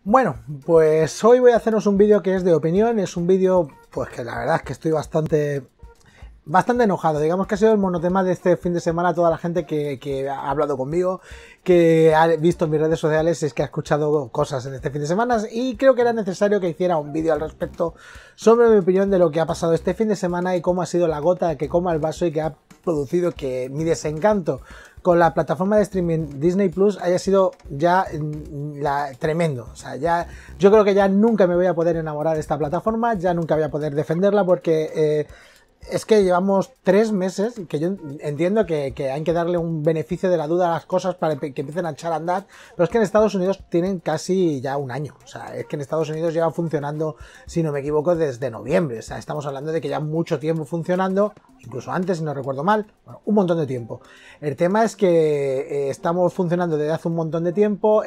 Bueno, pues hoy voy a haceros un vídeo que es de opinión, es un vídeo pues que la verdad es que estoy bastante enojado. Digamos que ha sido el monotema de este fin de semana. Toda la gente que ha hablado conmigo, que ha visto en mis redes sociales, es que ha escuchado cosas en este fin de semana y creo que era necesario que hiciera un vídeo al respecto sobre mi opinión de lo que ha pasado este fin de semana y cómo ha sido la gota que coma el vaso y que ha producido que mi desencanto con la plataforma de streaming Disney Plus haya sido ya tremendo. O sea, ya yo creo que ya nunca me voy a poder enamorar de esta plataforma, ya nunca voy a poder defenderla porque es que llevamos 3 meses, que yo entiendo que hay que darle un beneficio de la duda a las cosas para que empiecen a echar a andar, pero es que en Estados Unidos tienen casi ya un año. O sea, es que en Estados Unidos lleva funcionando, si no me equivoco, desde noviembre. O sea, estamos hablando de que ya mucho tiempo funcionando, incluso antes, si no recuerdo mal, bueno, un montón de tiempo. El tema es que estamos funcionando desde hace un montón de tiempo,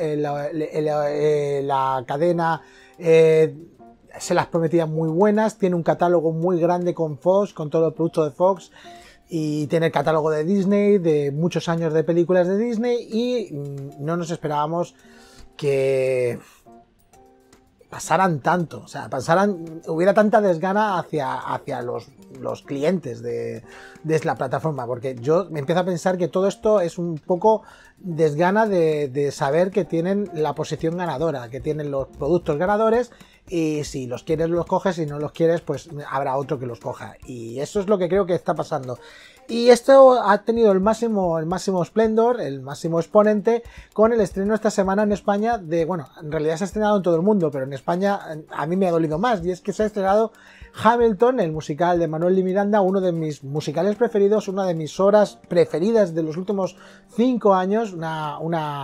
la cadena se las prometía muy buenas, tiene un catálogo muy grande con Fox, con todo el producto de Fox, y tiene el catálogo de Disney, de muchos años de películas de Disney, y no nos esperábamos que pasaran tanto, o sea, hubiera tanta desgana hacia los clientes de la plataforma, porque yo me empiezo a pensar que todo esto es un poco desgana de saber que tienen la posición ganadora, que tienen los productos ganadores, y si los quieres los coges, si no los quieres pues habrá otro que los coja, y eso es lo que creo que está pasando. Y esto ha tenido el máximo esplendor, el máximo exponente con el estreno esta semana en España de, bueno, en realidad se ha estrenado en todo el mundo, pero en España a mí me ha dolido más, y es que se ha estrenado Hamilton, el musical de Manuel de Miranda, uno de mis musicales preferidos, una de mis obras preferidas de los últimos 5 años, una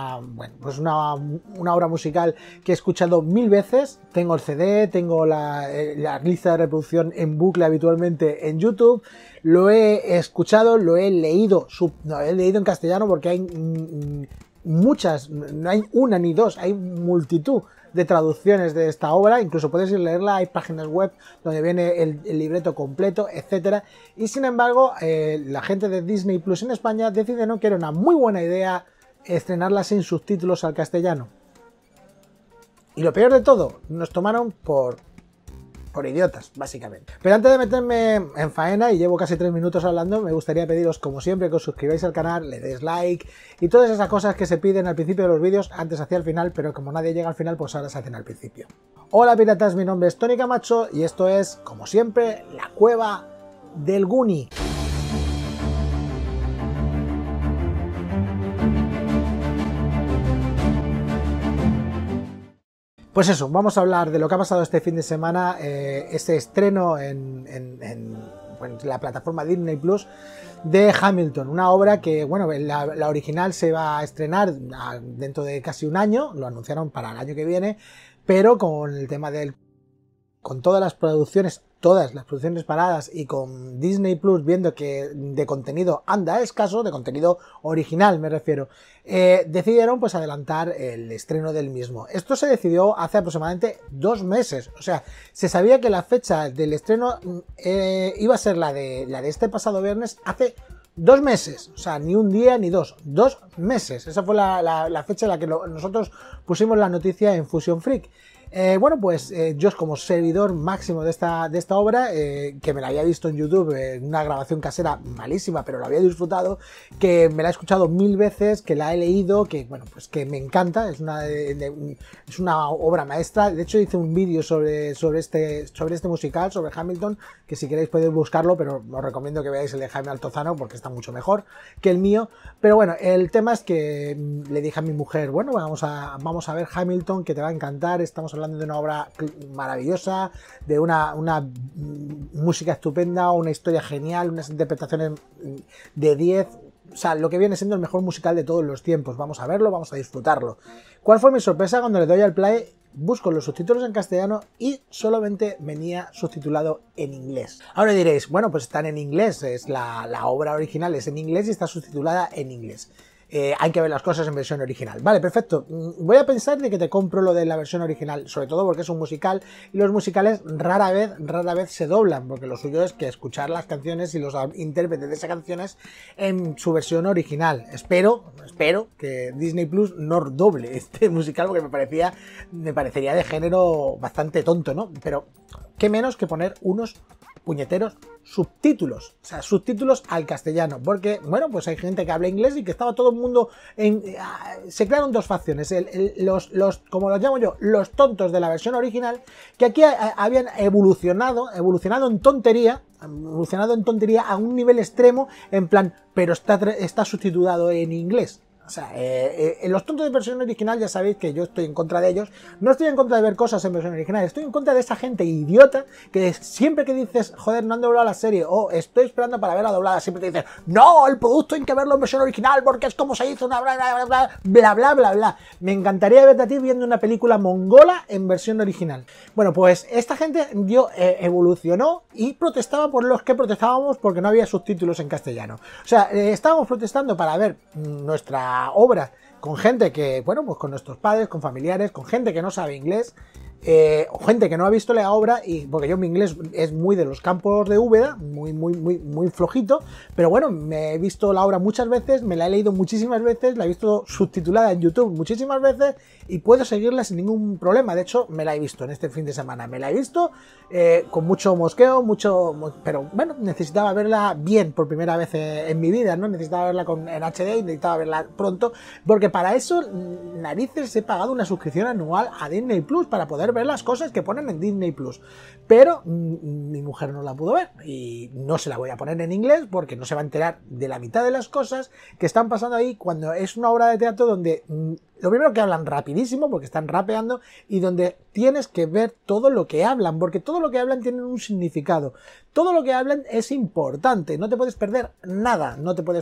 obra musical que he escuchado 1000 veces. Tengo el CD, tengo la lista de reproducción en bucle habitualmente en YouTube, lo he escuchado, lo he leído, he leído en castellano porque hay muchas, no hay una ni dos, hay multitud de traducciones de esta obra, incluso puedes ir a leerla, hay páginas web donde viene el libreto completo, etcétera, y sin embargo la gente de Disney Plus en España decide no que era una muy buena idea estrenarla sin subtítulos al castellano. Y lo peor de todo, nos tomaron por idiotas, básicamente. Pero antes de meterme en faena, y llevo casi 3 minutos hablando, me gustaría pediros, como siempre, que os suscribáis al canal, le deis like y todas esas cosas que se piden al principio de los vídeos, antes hacia el final, pero como nadie llega al final, pues ahora se hacen al principio. Hola piratas, mi nombre es Tony Camacho y esto es, como siempre, la cueva del Goonie. Pues eso, vamos a hablar de lo que ha pasado este fin de semana, este estreno en la plataforma Disney Plus de Hamilton, una obra que, bueno, la original se va a estrenar dentro de casi un año, lo anunciaron para el año que viene, pero con el tema con todas las producciones paradas y con Disney Plus viendo que de contenido anda escaso, de contenido original me refiero, decidieron pues adelantar el estreno del mismo. Esto se decidió hace aproximadamente 2 meses, o sea, se sabía que la fecha del estreno iba a ser la de este pasado viernes hace 2 meses, o sea, ni un día ni 2 meses. Esa fue la fecha en la que nosotros pusimos la noticia en Fusion Freak. Bueno, pues yo como servidor máximo de esta obra, que me la había visto en YouTube, una grabación casera malísima, pero lo había disfrutado, que me la he escuchado 1000 veces, que la he leído, que bueno, pues que me encanta, es una obra maestra. De hecho hice un vídeo sobre este musical, sobre Hamilton, que si queréis podéis buscarlo, pero os recomiendo que veáis el de Jaime Altozano porque está mucho mejor que el mío. Pero bueno, el tema es que le dije a mi mujer, bueno, vamos a ver Hamilton, que te va a encantar, estamos hablando de una obra maravillosa, de una música estupenda, una historia genial, unas interpretaciones de 10, o sea, lo que viene siendo el mejor musical de todos los tiempos. Vamos a verlo, vamos a disfrutarlo. ¿Cuál fue mi sorpresa cuando le doy al play? Busco los subtítulos en castellano y solamente venía subtitulado en inglés. Ahora diréis, bueno, pues están en inglés, es la obra original es en inglés y está subtitulada en inglés. hay que ver las cosas en versión original. Vale, perfecto. Voy a pensar de que te compro lo de la versión original, sobre todo porque es un musical y los musicales rara vez se doblan, porque lo suyo es que escuchar las canciones y los intérpretes de esas canciones en su versión original. Espero que Disney Plus no doble este musical, porque me parecería de género bastante tonto, ¿no? Pero qué menos que poner unos puñeteros subtítulos, o sea, subtítulos al castellano, porque, bueno, pues hay gente que habla inglés y que estaba todo el mundo se crearon dos facciones, como los llamo yo, los tontos de la versión original, que aquí habían evolucionado en tontería a un nivel extremo, en plan, pero está subtitulado en inglés. O sea, los tontos de versión original ya sabéis que yo estoy en contra de ellos. No estoy en contra de ver cosas en versión original, estoy en contra de esa gente idiota que siempre que dices, joder, no han doblado la serie, o estoy esperando para verla doblada, siempre te dicen, no, el producto hay que verlo en versión original porque es como se hizo una bla. Me encantaría verte a ti viendo una película mongola en versión original. Bueno, pues esta gente evolucionó y protestaba por los que protestábamos porque no había subtítulos en castellano. O sea, estábamos protestando para ver nuestra obra con gente que, bueno, pues con nuestros padres, con familiares, con gente que no sabe inglés, o gente que no ha visto la obra, y porque yo mi inglés es muy de los campos de Úbeda, muy flojito, pero bueno, me he visto la obra muchas veces, me la he leído muchísimas veces, la he visto subtitulada en YouTube muchísimas veces y puedo seguirla sin ningún problema. De hecho, me la he visto en este fin de semana, me la he visto con mucho mosqueo, pero bueno, necesitaba verla bien por primera vez en mi vida, ¿no? Necesitaba verla en HD y necesitaba verla pronto, porque para eso, narices, he pagado una suscripción anual a Disney Plus para poder ver las cosas que ponen en Disney Plus, pero mi mujer no la pudo ver y no se la voy a poner en inglés porque no se va a enterar de la mitad de las cosas que están pasando ahí, cuando es una obra de teatro donde lo primero que hablan rapidísimo porque están rapeando, y donde tienes que ver todo lo que hablan, porque todo lo que hablan tiene un significado, todo lo que hablan es importante, no te puedes perder nada,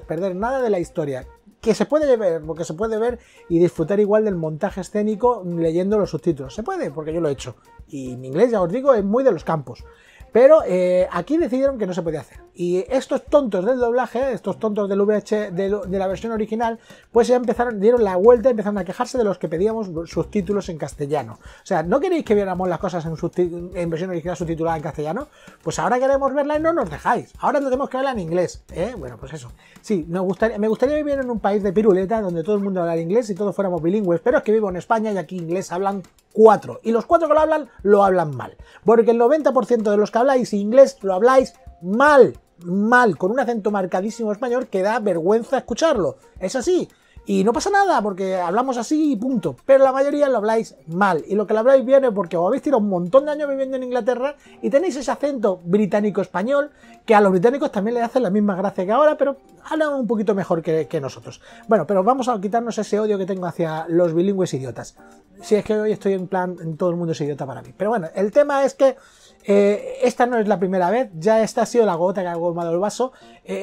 de la historia, que se puede ver, porque se puede ver y disfrutar igual del montaje escénico leyendo los subtítulos. Se puede, porque yo lo he hecho. Y mi inglés, ya os digo, es muy de los campos. Pero aquí decidieron que no se podía hacer. Y estos tontos del doblaje, estos tontos del VH de la versión original, pues ya dieron la vuelta y empezaron a quejarse de los que pedíamos subtítulos en castellano. O sea, ¿no queréis que viéramos las cosas en versión original subtitulada en castellano? Pues ahora queremos verla y no nos dejáis. Ahora tenemos que verla en inglés. Bueno, pues eso. Sí, me gustaría vivir en un país de piruleta donde todo el mundo hablara inglés y todos fuéramos bilingües, pero es que vivo en España y aquí inglés hablan 4. Y los 4 que lo hablan mal. Porque el 90% de los que habláis inglés lo habláis mal, con un acento marcadísimo español que da vergüenza escucharlo. Es así. Y no pasa nada porque hablamos así y punto. Pero la mayoría lo habláis mal. Y lo que lo habláis bien es porque os habéis tirado un montón de años viviendo en Inglaterra y tenéis ese acento británico-español que a los británicos también les hace la misma gracia que ahora, pero hablan un poquito mejor que nosotros. Bueno, pero vamos a quitarnos ese odio que tengo hacia los bilingües idiotas. Si es que hoy estoy en plan, todo el mundo es idiota para mí. Pero bueno, el tema es que esta no es la primera vez, ya esta ha sido la gota que ha colmado el vaso.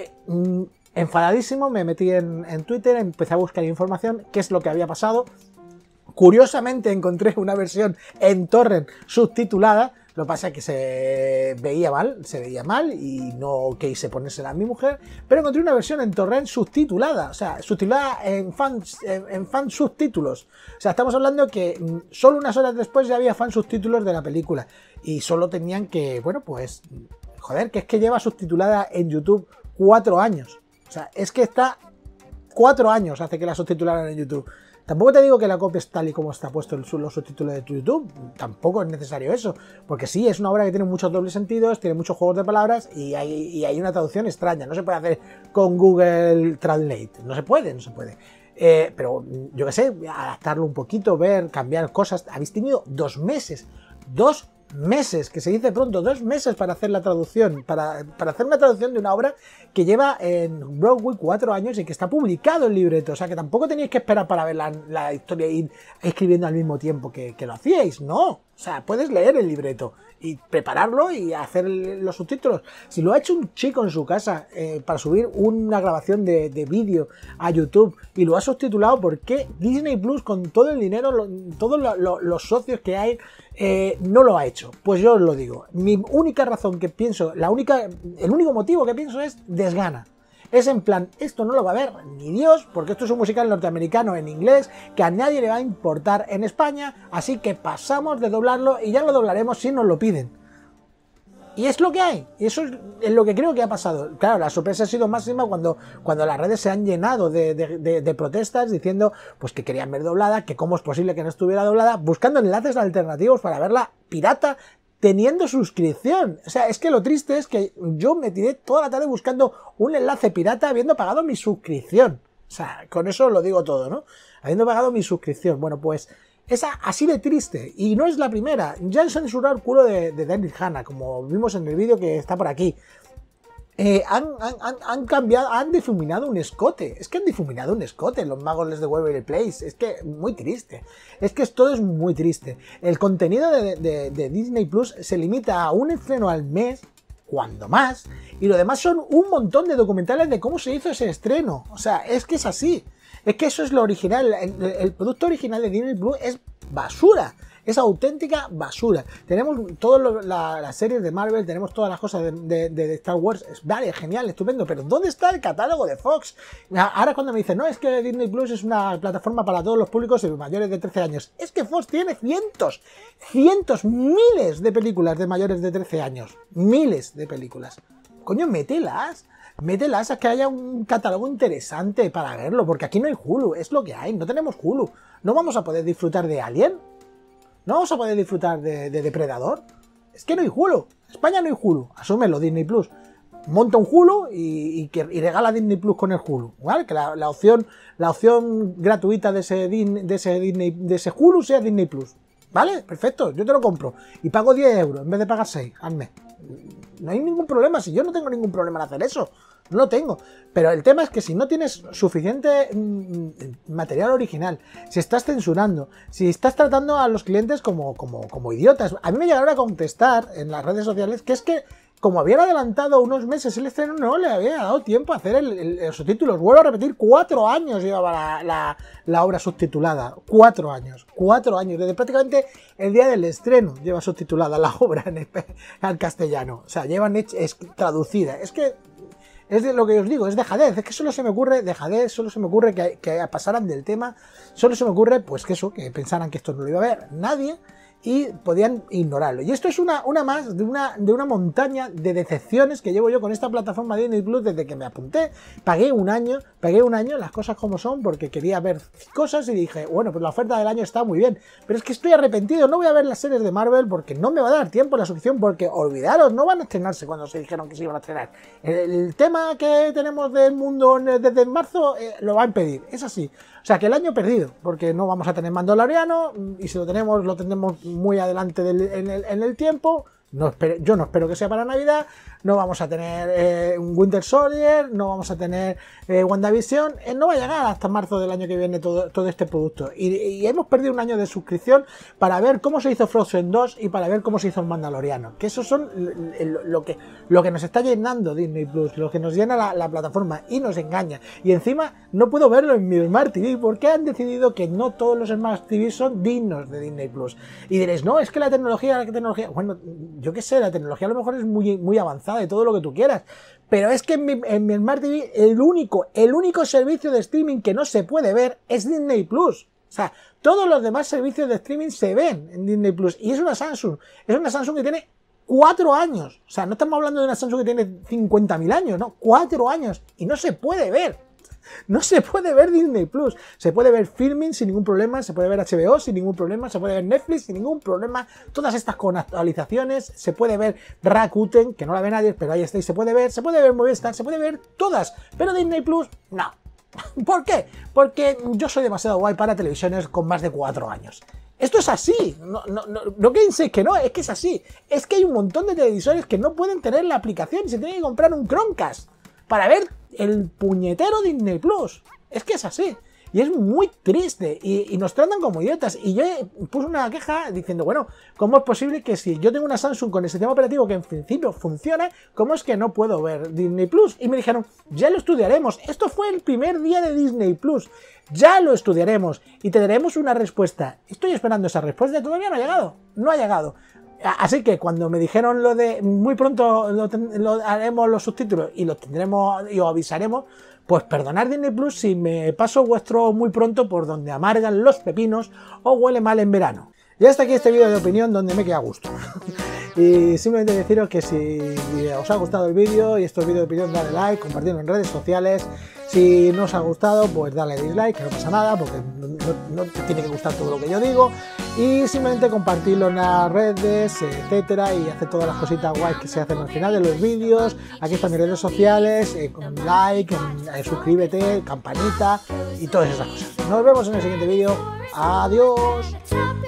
Enfadadísimo, me metí en Twitter, empecé a buscar información, qué es lo que había pasado. Curiosamente encontré una versión en torrent subtitulada, lo que pasa es que se veía mal y no quise ponérsela a mi mujer, pero encontré una versión en torrent subtitulada, o sea, subtitulada en fan subtítulos. O sea, estamos hablando que solo unas horas después ya había fan subtítulos de la película y solo tenían que, bueno, pues, joder, que es que lleva subtitulada en YouTube 4 años. O sea, es que está 4 años hace que la subtitularan en YouTube. Tampoco te digo que la copies tal y como está puesto los subtítulos de YouTube. Tampoco es necesario eso. Porque sí, es una obra que tiene muchos dobles sentidos, tiene muchos juegos de palabras y hay una traducción extraña. No se puede hacer con Google Translate. No se puede. Pero yo qué sé, adaptarlo un poquito, ver, cambiar cosas. Habéis tenido 2 meses. 2 meses, que se dice pronto, 2 meses para hacer la traducción, para hacer una traducción de una obra que lleva en Broadway 4 años y que está publicado el libreto, o sea que tampoco teníais que esperar para ver la historia e ir escribiendo al mismo tiempo que lo hacíais, no, o sea, puedes leer el libreto y prepararlo y hacer los subtítulos. Si lo ha hecho un chico en su casa para subir una grabación de vídeo a YouTube y lo ha subtitulado, ¿por qué Disney Plus, con todo el dinero, todos los socios que hay, no lo ha hecho? Pues yo os lo digo, mi única razón que pienso, el único motivo que pienso es desgana. Es en plan, esto no lo va a ver ni Dios, porque esto es un musical norteamericano en inglés que a nadie le va a importar en España, así que pasamos de doblarlo y ya lo doblaremos si nos lo piden. Y es lo que hay, y eso es lo que creo que ha pasado. Claro, la sorpresa ha sido máxima cuando las redes se han llenado de protestas diciendo pues que querían ver doblada, que cómo es posible que no estuviera doblada, buscando enlaces alternativos para verla pirata, teniendo suscripción. O sea, es que lo triste es que yo me tiré toda la tarde buscando un enlace pirata habiendo pagado mi suscripción. O sea, con eso lo digo todo, ¿no? Habiendo pagado mi suscripción. Bueno, pues es así de triste, y no es la primera. Ya han censurado el culo de Daryl Hannah, como vimos en el vídeo que está por aquí. Han cambiado, han difuminado un escote. Es que han difuminado un escote los magos de Waverly Place. Es que muy triste. Es que todo es muy triste. El contenido de Disney Plus se limita a un estreno al mes, cuando más, y lo demás son un montón de documentales de cómo se hizo ese estreno. O sea, es que es así. Es que eso es lo original. El producto original de Disney Plus es basura. Es auténtica basura. Tenemos todas las series de Marvel, tenemos todas las cosas de Star Wars. Vale, genial, estupendo. Pero ¿dónde está el catálogo de Fox? Ahora cuando me dicen, no, es que Disney Plus es una plataforma para todos los públicos mayores de 13 años. Es que Fox tiene cientos, miles de películas de mayores de 13 años. Miles de películas. Coño, mételas a que haya un catálogo interesante para verlo, porque aquí no hay Hulu, es lo que hay, no tenemos Hulu. No vamos a poder disfrutar de Alien, no vamos a poder disfrutar de Depredador. Es que no hay Hulu, en España no hay Hulu, asúmelo Disney Plus. Monta un Hulu y regala Disney Plus con el Hulu, ¿vale? Que la opción gratuita de ese Hulu sea Disney Plus. ¿Vale? Perfecto, yo te lo compro. Y pago 10 euros en vez de pagar 6 al mes. No hay ningún problema, si yo no tengo ningún problema en hacer eso. No lo tengo. Pero el tema es que si no tienes suficiente material original, si estás censurando, si estás tratando a los clientes como idiotas. A mí me llegaron a contestar en las redes sociales que es que, como habían adelantado unos meses el estreno, no le había dado tiempo a hacer los subtítulos. Vuelvo a repetir, 4 años llevaba la obra subtitulada. 4 años. 4 años. Desde prácticamente el día del estreno lleva subtitulada la obra al castellano. O sea, es traducida. Es que es de lo que os digo, es dejadez. Es que solo se me ocurre dejadez, solo se me ocurre que pasaran del tema. Solo se me ocurre, pues que pensaran que esto no lo iba a ver nadie y podían ignorarlo. Y esto es una más de una montaña de decepciones que llevo yo con esta plataforma Disney Plus desde que me apunté. Pagué un año, las cosas como son, porque quería ver cosas y dije, bueno, pues la oferta del año está muy bien, pero es que estoy arrepentido, no voy a ver las series de Marvel porque no me va a dar tiempo la suscripción, porque olvidaros, no van a estrenarse cuando se dijeron que se iban a estrenar. El tema que tenemos del mundo desde marzo lo va a impedir, es así. O sea que el año perdido, porque no vamos a tener Mandaloriano, y si lo tenemos muy adelante en el tiempo. Yo no espero que sea para Navidad. No vamos a tener un Winter Soldier, no vamos a tener WandaVision, no va a llegar hasta marzo del año que viene todo este producto. Y hemos perdido un año de suscripción para ver cómo se hizo Frozen 2 y para ver cómo se hizo el Mandaloriano. Que esos son lo que nos está llenando Disney Plus, lo que nos llena la plataforma y nos engaña. Y encima no puedo verlo en mi Smart TV porque han decidido que no todos los Smart TV son dignos de Disney Plus. Y diréis, no, es que la tecnología, bueno, yo qué sé, la tecnología a lo mejor es muy avanzada, de todo lo que tú quieras, pero es que en mi Smart TV el único servicio de streaming que no se puede ver es Disney Plus. O sea, todos los demás servicios de streaming se ven en Disney Plus, y es una Samsung que tiene 4 años. O sea, no estamos hablando de una Samsung que tiene 50.000 años, no, 4 años, y no se puede ver. No se puede ver Disney Plus. Se puede ver Filmin sin ningún problema, se puede ver HBO sin ningún problema, se puede ver Netflix sin ningún problema. Todas estas con actualizaciones, se puede ver Rakuten, que no la ve nadie, pero ahí está, y se puede ver Movistar, se puede ver todas. Pero Disney Plus, no. ¿Por qué? Porque yo soy demasiado guay para televisiones con más de 4 años. Esto es así, no penséis que no, es que es así. Es que hay un montón de televisores que no pueden tener la aplicación y se tienen que comprar un Chromecast para ver el puñetero Disney Plus. Es que es así. Y es muy triste. Y nos tratan como idiotas. Y yo puse una queja diciendo, bueno, ¿cómo es posible que si yo tengo una Samsung con el sistema operativo que en principio funciona, cómo es que no puedo ver Disney Plus? Y me dijeron, ya lo estudiaremos. Esto fue el primer día de Disney Plus. Ya lo estudiaremos y te daremos una respuesta. Estoy esperando esa respuesta. Todavía no ha llegado. No ha llegado. Así que cuando me dijeron lo de muy pronto lo haremos los subtítulos y los tendremos y os avisaremos, pues perdonad Disney Plus si me paso vuestro muy pronto por donde amargan los pepinos o huele mal en verano. Y hasta aquí este vídeo de opinión donde me queda a gusto. Y simplemente deciros que si os ha gustado el vídeo y estos vídeos de opinión, dale like, compartirlo en redes sociales. Si no os ha gustado, pues dale dislike, que no pasa nada, porque no te tiene que gustar todo lo que yo digo. Y simplemente compartirlo en las redes, etcétera, y hacer todas las cositas guays que se hacen al final de los vídeos. Aquí están mis redes sociales, con like, suscríbete, campanita y todas esas cosas. Nos vemos en el siguiente vídeo. Adiós.